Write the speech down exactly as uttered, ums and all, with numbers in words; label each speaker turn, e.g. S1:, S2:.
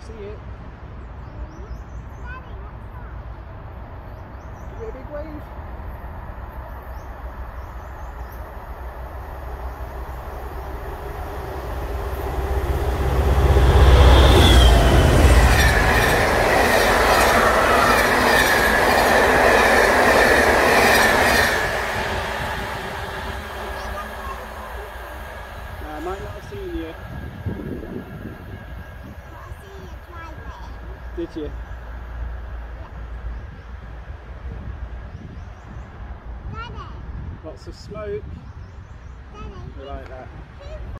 S1: see it.
S2: Daddy, what's that?
S1: Give it a big wave. I might not have seen you.
S2: I see you driving.
S1: Did you?
S2: Daddy,
S1: Lots of smoke.
S2: Daddy.
S1: I like that.